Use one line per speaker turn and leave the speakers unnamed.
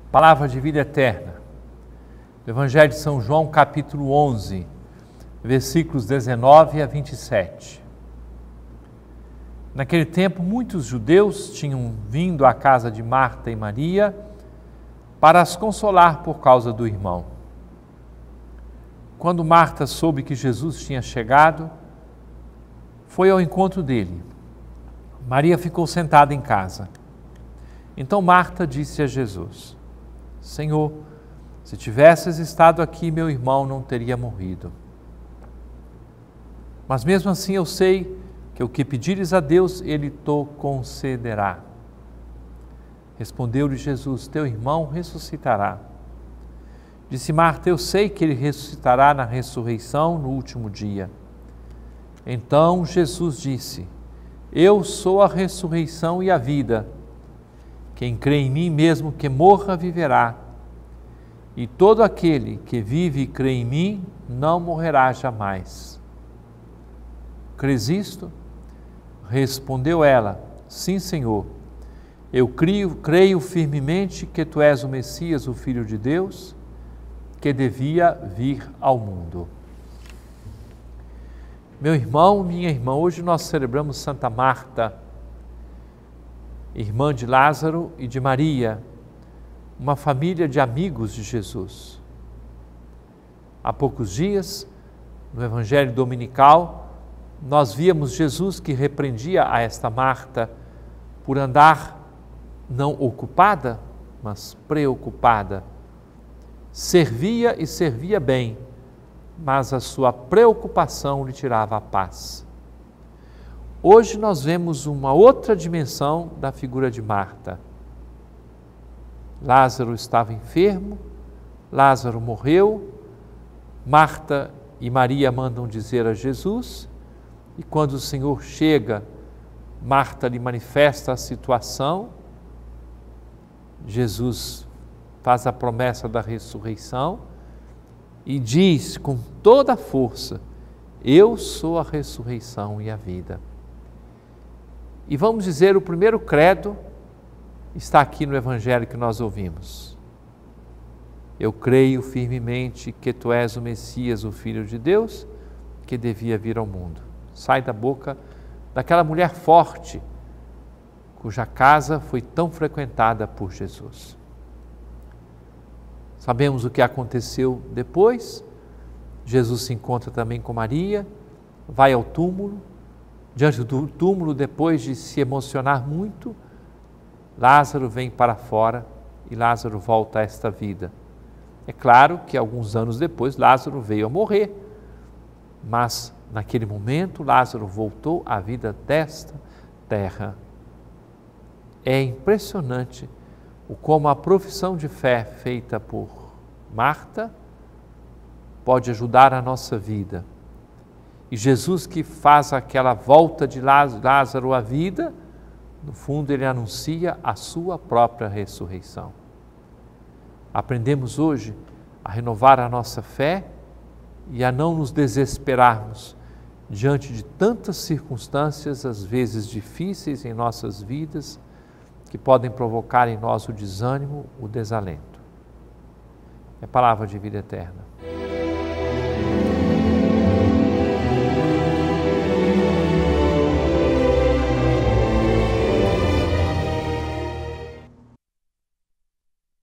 Palavra de vida eterna. Do Evangelho de São João, capítulo 11, versículos 19 a 27. Naquele tempo, muitos judeus tinham vindo à casa de Marta e Maria para as consolar por causa do irmão. Quando Marta soube que Jesus tinha chegado, foi ao encontro dele. Maria ficou sentada em casa. Então Marta disse a Jesus: Senhor, se tivesses estado aqui, meu irmão não teria morrido. Mas mesmo assim eu sei que o que pedires a Deus, Ele te concederá. Respondeu-lhe Jesus: teu irmão ressuscitará. Disse Marta: eu sei que ele ressuscitará na ressurreição no último dia. Então Jesus disse: eu sou a ressurreição e a vida. Quem crê em mim, mesmo que morra, viverá. E todo aquele que vive e crê em mim, não morrerá jamais. Crês isto? Respondeu ela: sim, Senhor. Eu creio firmemente que tu és o Messias, o Filho de Deus, que devia vir ao mundo. Meu irmão, minha irmã, hoje nós celebramos Santa Marta, irmã de Lázaro e de Maria, uma família de amigos de Jesus. Há poucos dias, no Evangelho Dominical, nós víamos Jesus que repreendia a esta Marta por andar não ocupada, mas preocupada. Servia e servia bem, mas a sua preocupação lhe tirava a paz. Hoje nós vemos uma outra dimensão da figura de Marta. Lázaro estava enfermo, Lázaro morreu, Marta e Maria mandam dizer a Jesus, e quando o Senhor chega, Marta lhe manifesta a situação, Jesus faz a promessa da ressurreição e diz com toda a força: eu sou a ressurreição e a vida. E vamos dizer, o primeiro credo está aqui no Evangelho que nós ouvimos. Eu creio firmemente que tu és o Messias, o Filho de Deus, que devia vir ao mundo. Sai da boca daquela mulher forte, cuja casa foi tão frequentada por Jesus. Sabemos o que aconteceu depois. Jesus se encontra também com Maria, vai ao túmulo. Diante do túmulo, depois de se emocionar muito, Lázaro vem para fora e Lázaro volta a esta vida. É claro que alguns anos depois Lázaro veio a morrer, mas naquele momento Lázaro voltou à vida desta terra. É impressionante como a profissão de fé feita por Marta pode ajudar a nossa vida. E Jesus, que faz aquela volta de Lázaro à vida, no fundo ele anuncia a sua própria ressurreição. Aprendemos hoje a renovar a nossa fé e a não nos desesperarmos diante de tantas circunstâncias, às vezes difíceis em nossas vidas, que podem provocar em nós o desânimo, o desalento. É a palavra de vida eterna.